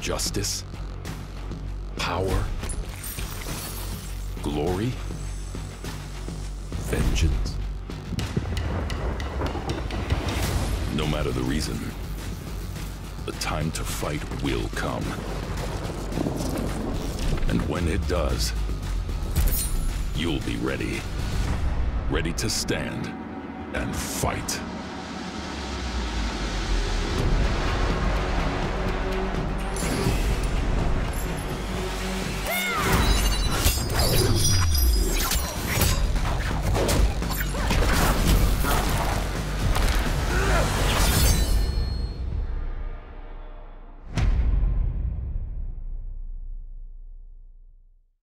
Justice? Power? Glory? Vengeance? No matter the reason, the time to fight will come. And when it does, you'll be ready. Ready to stand and fight.